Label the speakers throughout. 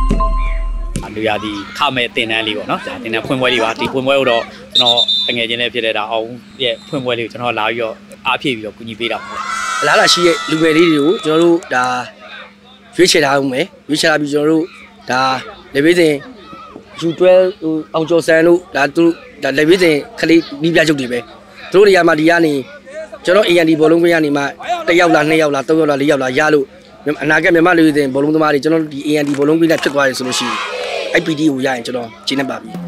Speaker 1: လူရသည်ခမဲ့တင်တန်းလေးပေါ့နော်ဒါတင်တန်းဖွင့်ပွဲလေးပါဒီဖွင့်ပွဲကိုတော့ကျွန်တော်တငယ်ချင်းလေးဖြစ်တဲ့ဒါအောင်ရဲ့ဖွင့်ပွဲလေးကိုကျွန်တော်လာပြီးတော့အားဖြည့်ပြီးတော့ကူညီပေးတာပေါ့
Speaker 2: အလားလာရှိရဲ့လူငယ်လေးတွေကိုကျွန်တော်တို့ဒါရွေးချယ်ထားအောင်မယ်ရွေးချယ်လာပြီးကျွန်တော်တို့ဒါလေဘေးစဉ် U12 အောင်ကျော်စံတို့ဒါသူဒါလေဘေးစဉ်ခလေးနီးပြချုပ်တွေပဲသူတို့တွေကမှဒီကနေကျွန်တော် AND ဘောလုံးကွင်းကနေမှ1ယောက်လား2ယောက်လား3ယောက်လား4ယောက်လားရလို့အနာဂတ်မြန်မာလူတွေဘောလုံးသမားတွေကျွန်တော်ဒီ AND ဘောလုံးကွင်းနဲ့ဖြစ်သွားတယ်ဆိုလို့ရှိရင် IPD ကိုရရင်ကျွန်တော်ကျင်းနေပါပြီ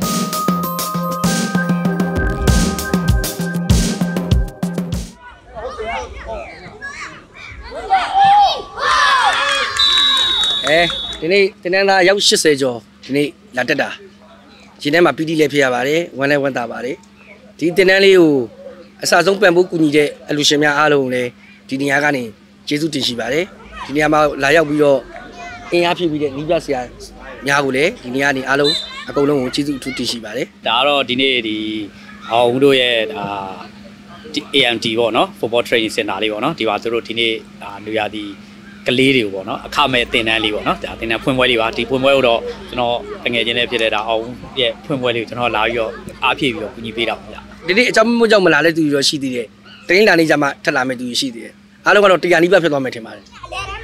Speaker 2: ဒီနေ့တင်တန်းသားရောက်80ကျော်ဒီနေ့လာတက်တာဒီထဲမှာ PD လည်းဖြစ်ရပါတယ်ဝမ်းလည်းဝမ်းသာပါတယ်ဒီတင်တန်းလေးကိုအစဆုံးပံ့ပိုးကူညီတဲ့အလူရှင်များအားလုံးလည်းဒီနေရာကနေကျေးဇူးတင်ရှိပါတယ်ဒီနေရာမှာလာရောက်ပြီးတော့အင်အားဖြည့်ပြီးတဲ့နီးပြဆရာများကိုလည်းဒီနေရာနေအားလုံးအကုန်လုံးကိုကျေးဇူးအထူးတင်ရှိပါတယ်
Speaker 1: ဒါကတော့ဒီနေ့ဒီအောင်တို့ရဲ့ဒီ AMT ပေါ့နော် Football Training Center လေးပေါ့နော်ဒီပါသူတို့ဒီနေ့လူရသည်ကလေးတွေကိုပေါ့နော်အခမဲ့တင်တန်းလေးပေါ့နော်ဒါတင်တန်းဖွင့်ပွဲလေးပါဒီဖွင့်ပွဲကိုတော့ကျွန်တော်တငယ်ချင်းလေးဖြစ်တဲ့ဒါအောင်ရဲ့ဖွင့်ပွဲလေးကိုကျွန်တော်လာပြီးတော့အားဖြည့်ပြီးတော့ကူညီပေးတာပါဗျာ
Speaker 2: ဒီနေ့အကြောင်းမို့ကြောင့်မလာတဲ့သူတွေတော့ရှိသေးတယ်တင်းလာနေကြမှာထပ်လာမယ့်သူတွေရှိသေးတယ်အားလုံးကတော့တရားနီးပါးဖြစ်သွားမယ်ထင်ပါတယ်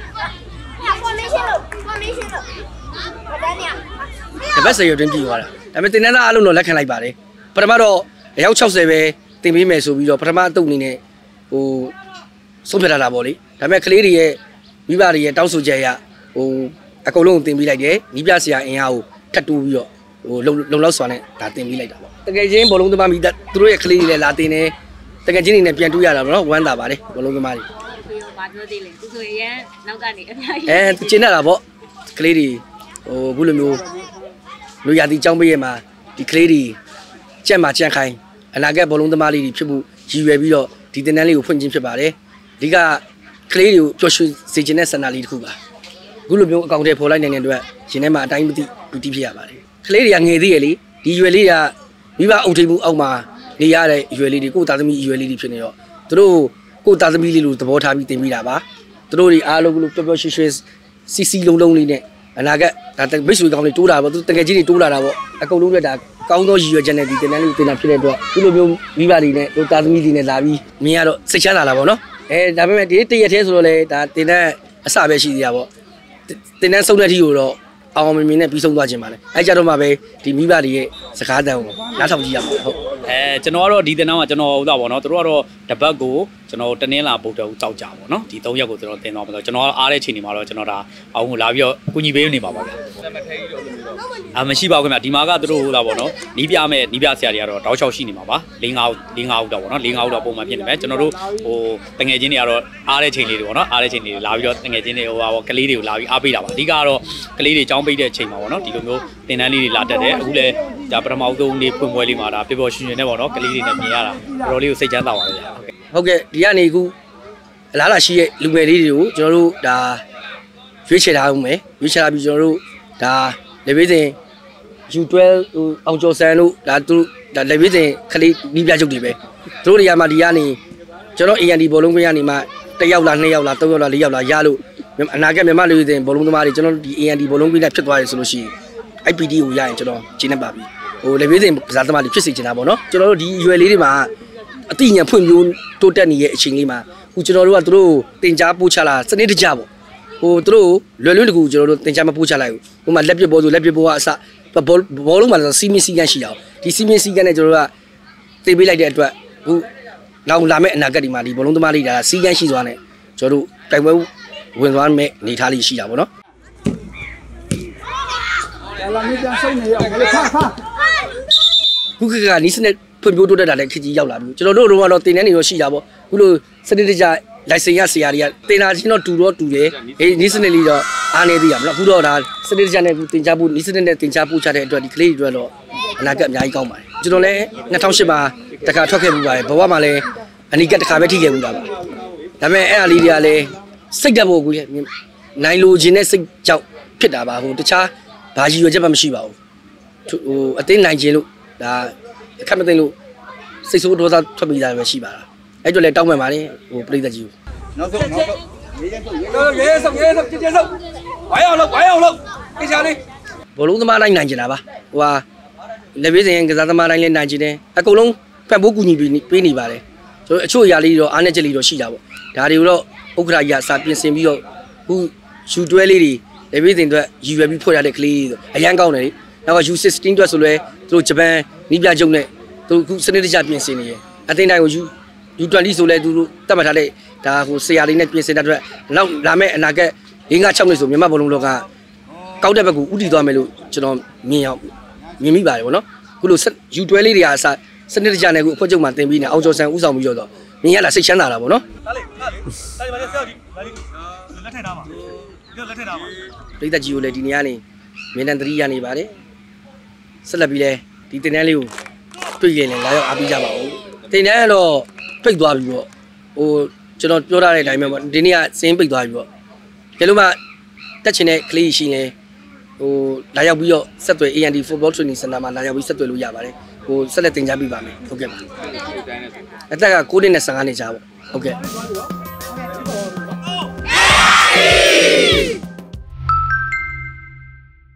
Speaker 2: တပတ်စေရတွင်ပြည်သွားတာဒါပေမဲ့တင်တန်းသားအားလုံးတော့လက်ခံလိုက်ပါတယ်ပထမတော့အယောက်60ပဲတင်ပေးမယ်ဆိုပြီးတော့ပထမအတုပ်အနေနဲ့ဟိုဆုံးဖြတ်တာပေါ့လေဒါပေမဲ့ကလေးတွေရဲ့မိဘတွေရဲ့တောင်းဆိုချက်အရဟိုအကုန်လုံးတင်ပေးလိုက်တယ်နီးပြဆရာအင်အားကိုထပ်တူးပြီးတော့ဟိုလုံလောက်စွာနဲ့ဒါတင်ပေးလိုက်တာပေါ့တကယ်ချင်းဘောလုံးသမားမိသားသူတို့ရဲ့ကလေးတွေလည်းလာတင်တယ်တကယ်ချင်းတွေနဲ့ပြန်တူးရတာပေါ့နော်ဝမ်းသာပါတယ်ဘောလုံးသမားတွေ
Speaker 3: ဘာပြောသေးလဲသူဆိုရင်နောက်ကနေအများကြီး
Speaker 2: သူကျင်းတာပေါ့ကလေးတွေဟိုအခုလိုမျိုးလူရသည်ចောင်းပေးရမှာဒီကလေးတွေကြက်မှာကြက်ခိုင်းအနာဂတ်ဘောလုံးသမားလေးတွေဖြစ်ဖို့ရည်ရွယ်ပြီးတော့ဒီတင်တန်းလေးကိုဖွင့်ခြင်းဖြစ်ပါတယ်ဒီကကလေးတွေကိုပျော်ရွှင်စေခြင်းတဲ့စန္ဒလေးတစ်ခုပါအခုလိုမျိုးအကောင့်ထဲပေါ်လိုက်နေတဲ့အတွက်ရှင်ထဲမှာအတိုင်းမသိလူတီးဖြစ်ရပါတယ်ကလေးတွေကငယ်သေးရလေဒီရွယ်လေးကမိဘအုပ်ထိပ်မှုအောက်မှာနေရတဲ့ရွယ်လေးတွေကိုသားသမီးရွယ်လေးတွေဖြစ်နေတော့သူတို့ကိုသားသမီးလေးလိုသဘောထားပြီးတင်ပြီးတာပါသူတို့တွေအားလုံးကပျော်ပျော်ရွှင်ရွှင်စီစီလုံးလုံးလေးနဲ့အနာဂတ်ဒါမိတ်ဆွေကောင်းလေးတိုးတာပေါ့သူတကယ်ကြီးတွေတိုးလာတာပေါ့အကုန်လုံးကဒါကောင်းသောရည်ရွယ်ချက်နဲ့ဒီတင်တန်းလေးကိုတင်တာဖြစ်တဲ့အတွက်ဒီလိုမျိုးမိဘတွေနဲ့တို့သားသမီးတွေနဲ့လာပြီးမြင်ရတော့စိတ်ချမ်းသာလာပါတော့ဒါပေမဲ့ဒီတရက်သေးဆိုတော့လေဒါတင်တဲ့အစပဲရှိသေးတာပေါ့တင်တဲ့ဆုံးတဲ့အထိကိုတော့အောင်မြင်နဲ့ပြီးဆုံးသွားခြင်းပါလေအဲကြတော့မှပဲဒီမိဘတွေရဲ့စကားတန်ကိုနားထောင်ကြည့်ရမှာဟုတ်
Speaker 1: ကျွန်တော်ကတော့ဒီတင်တန်းကကျွန်တော်ဥသာပေါ့နော်သူတို့ကတော့တပတ်ကိုကျွန်တော်တနင်္လာပုတ်တော်ကြောက်ကြပေါ့နော်ဒီ3ရက်ကိုကျွန်တော်တင်သွားပါတော့ကျွန်တော်အားတဲ့ချိန်ဒီမှာတော့ကျွန်တော်ဒါအောင်ကိုလာပြီးတော့ကူညီပေးနေပါပါဗျာမရှိပါဘူးခင်ဗျဒီမှာကသူတို့ဟိုလာပေါ့နော်နီးပြမဲ့နီးပြဆရာတွေကတော့တောက်လျှောက်ရှိနေမှာပါ4-5ဦးတော့ပေါ့နော်4-5ဦးတော့ပုံမှန်ဖြစ်နေမယ်ကျွန်တော်တို့ဟိုတငယ်ချင်းတွေကတော့အားတဲ့ချိန်လေးတွေပေါ့နော်အားတဲ့ချိန်လေးတွေလာပြီးတော့တငယ်ချင်းတွေဟိုပါကလေးတွေကိုလာပြီးအားပေးတာပါအဓိကတော့ကလေးတွေចောင်းပိတ်တဲ့ချိန်မှာပေါ့နော်ဒီလိုမျိုးတင်တန်းလေးတွေလာတက်တယ်အခုလည်းဒါပထမဆုံးနေ့ဖွင့်ပွဲလေးမှာဒါပျော်ပျော်ရွှင်ရွှင်နဲ့ပေါ့နော်ကလေးတွေနဲ့မြင်ရတာတော်တော်လေးကိုစိတ်ချမ်းသာပါဗျာ
Speaker 2: ဟုတ်ကဲ့ဒီကနေအခုအလားလာရှိရဲ့လူငယ်လေးတွေကိုကျွန်တော်တို့ဒါရွေးချယ်ထားအောင်မယ်ရွေးချယ်လာပြီးကျွန်တော်တို့ဒါလေဘေးစဉ် U12 အောင်ကျော်စံတို့ဒါသူဒါလေဘေးစဉ်ခလေးနီးပြချုပ်တွေပဲသူတို့တွေကမှဒီကနေကျွန်တော် AND ဘောလုံးကွင်းကနေမှ1ယောက်လား2ယောက်လား3ယောက်လား4ယောက်လားရလို့အနာဂတ်မြန်မာလူတွေဘောလုံးသမားတွေကျွန်တော်ဒီ AND ဘောလုံးကွင်းနဲ့ဖြစ်သွားတယ်ဆိုလို့ရှိရင် IPD ကိုရရင်ကျွန်တော်ကျင်းနေပါပြီဟိုလေဘေးစဉ်ကစားသမားတွေဖြစ်စေချင်တာပေါ့နော်ကျွန်တော်တို့ဒီရွယ်လေးတွေမှာအတိညာဖွံ့ဖြိုးတိုးတက်နေတဲ့အချိန်လေးမှာအခုကျွန်တော်တို့ကသူတို့တင် जा ပို့ချလာစနစ်တကျပေါ့ဟိုသူတို့လွယ်လွယ်တကူကျွန်တော်တို့တင် जा မပို့ချလိုက်ဘူးဟိုမှာလက်ပစ်ဘောဆိုလက်ပစ်ဘောကအစဘောလုံးမှာဆိုစီမင်းစီကန်းရှိအောင်ဒီစီမင်းစီကန်းနဲ့ကျွန်တော်တို့ကတင်ပေးလိုက်တဲ့အတွက်အခုနောက်လာမယ့်အနာဂတ်ဒီမှာဒီဘောလုံးသမားလေးဒါစီကန်းရှိသွားတယ်ကျွန်တော်တို့တိုင်ပွဲဝင်သွားမယ့်အနေထားလေးရှိတာပေါ့နော်လာမီကန်ဆိုင်နေရောက်လေဖာခုကနီးစနစ်ဖွံ့ဖြိုးတိုးတက်တာလည်းခကြီးရောက်လာပြီကျွန်တော်တို့ကတော့တင်တန်းနေတော့ရှိတာပေါ့ခုလိုစနစ်တကျလိုင်စင်ရဆရာတွေကတင်တာချင်းတော့တူတော့တူတယ်နီးစနစ်လေးတော့အားနေသေးရမလားအခုတော့ဒါစနစ်တကျနဲ့တင် जा ဖို့နီးစနစ်နဲ့တင် जा ပို့ချတဲ့အတွက်ဒီကလေးတွေတော့အနာဂတ်အများကြီးကောင်းပါတယ်ကျွန်တော်လည်း2008မှာတခါထွက်ခဲ့ပြီးပါတယ်ဘဝမှာလည်းအနိကတခါပဲထိခဲ့မှုတာပါဒါပေမဲ့အဲ့အလေးတွေကလည်းစိတ်ဓာတ်ဖို့ကူနိုင်လိုခြင်းနဲ့စိတ်ကြောက်ဖြစ်တာပါဟိုတခြားဘာကြီးရွယ်ချက်မှမရှိပါဘူးဟိုအသိနိုင်ခြင်းလို့ဒါအခက်မသိလို့စိတ်ဆိုးဒေါသထွက်ပြီးသားပဲရှိပါလားအဲ့ကြလည်းတောင်းပန်ပါလေဟိုပြည်သက်ကြီးကိုနောက်ဆုံးရေးဆုပ်ကျင်းဆုပ်ဝိုင်းအောင်လို့ကိစ္စလေးဘောလုံးသမားတိုင်းနိုင်ကြတာပါဟိုဟာလက်ပေးစဉ်ကစားသမားတိုင်းလည်းနိုင်ကြတယ်အကုန်လုံးဖက်ဖို့ကူညီပေးနေပါတယ်ဆိုတော့အချို့အရာလေးတော့အားနဲ့ချက်လေးတော့ရှိတာပေါ့ဒါတွေကိုတော့ဥက္ကဋ္ဌကြီးကစာပြင်ဆင်ပြီးတော့ခုယူတွဲလေးတွေလက်ပေးစဉ်အတွက်ရည်ရွယ်ပြီးဖွင့်ရတဲ့ကလေးတွေအရန်ကောင်းတယ်လေနောက်က U16 အတွက်ဆိုလဲသူတို့ဂျပန်နီးပြချုပ်နဲ့သူခုစနစ်တကျပြင်ဆင်နေတယ်အသိတိုင်းကို U20 ဆိုလဲသူတို့တတ်မှတ်ထားတဲ့ဒါဟိုဆရာလေးနဲ့ပြင်ဆင်တဲ့အတွက်နောက်လာမယ့်အနာဂတ်5-6နှစ်ဆိုမြန်မာဘောလုံးလောကကောက်တဲ့ဘက်ကိုဥတည်သွားမယ်လို့ကျွန်တော်မြင်မိပါတယ်ဗောနော်ခုလို U12 လေးတွေကအစစနစ်တကျနဲ့ခုအဖွဲ့ချုပ်မှာတင်ပြီးနေအောင်ကျော်ဆန်ဥဆောင်ပြီးတော့မြင်ရတာစိတ်ချမ်းသာတာဗောနော်ဒါလေးပါလေဆရာကြီးလက်ထက်ထားပါလက်ထက်ထားပါပြည်သက်ကြီးကိုလည်းဒီနေရာနေမင်းတန်3ရနေပါတယ်ဆက်လက်ပြီးလဲဒီတင်တန်းလေးကိုတွေ့ရင်လည်းလာရောက်အားပေးကြပါဦးတင်တန်းကတော့ပိတ်သွားပြီပေါ့ဟိုကျွန်တော်ပြောထားတဲ့အတိုင်းပဲပေါ့ဒီနေ့ကစင်းပိတ်သွားပြီပေါ့ကဲလို့မှတက်ချင်တဲ့ကလေးရှိနေဟိုလာရောက်ပြီးတော့ဆက်သွယ် AND Football Training Center မှာလာရောက်ပြီးဆက်သွယ်လို့ရပါတယ်ဟိုဆက်လက်တင် जा ပြပါမယ်ဟုတ်ကဲ့ပါအသက်က9နှစ်နဲ့15နှစ်ကြားပေါ့ဟုတ်ကဲ့